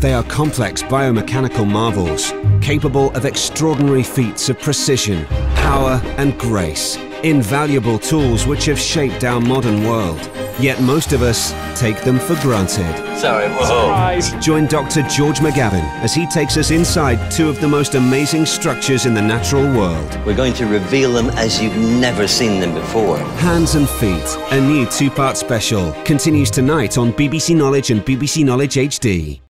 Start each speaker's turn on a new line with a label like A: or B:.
A: They are complex biomechanical marvels, capable of extraordinary feats of precision, power and grace. Invaluable tools which have shaped our modern world. Yet most of us take them for granted.
B: Sorry, whoa. Surprise.
A: Join Dr. George McGavin as he takes us inside two of the most amazing structures in the natural world.
B: We're going to reveal them as you've never seen them before.
A: Hands and Feet, a new two-part special, continues tonight on BBC Knowledge and BBC Knowledge HD.